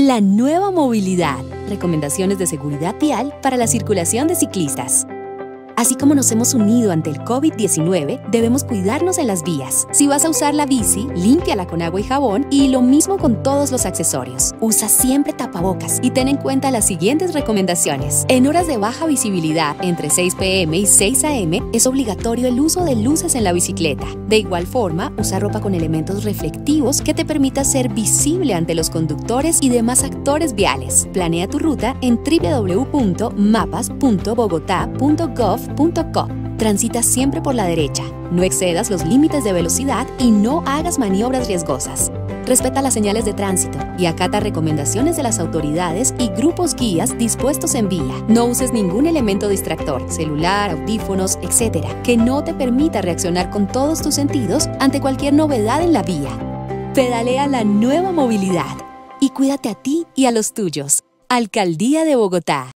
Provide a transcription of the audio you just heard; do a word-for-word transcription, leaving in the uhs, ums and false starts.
La nueva movilidad. Recomendaciones de seguridad vial para la circulación de ciclistas. Así como nos hemos unido ante el COVID diecinueve, debemos cuidarnos en las vías. Si vas a usar la bici, límpiala con agua y jabón y lo mismo con todos los accesorios. Usa siempre tapabocas y ten en cuenta las siguientes recomendaciones. En horas de baja visibilidad, entre seis pe eme y seis a eme, es obligatorio el uso de luces en la bicicleta. De igual forma, usa ropa con elementos reflectivos que te permita ser visible ante los conductores y demás actores viales. Planea tu ruta en doble u doble u doble u punto mapas punto bogotá punto gov punto co. Transita siempre por la derecha, no excedas los límites de velocidad y no hagas maniobras riesgosas. Respeta las señales de tránsito y acata recomendaciones de las autoridades y grupos guías dispuestos en vía. No uses ningún elemento distractor, celular, audífonos, etcétera, que no te permita reaccionar con todos tus sentidos ante cualquier novedad en la vía. Pedalea la nueva movilidad y cuídate a ti y a los tuyos. Alcaldía de Bogotá.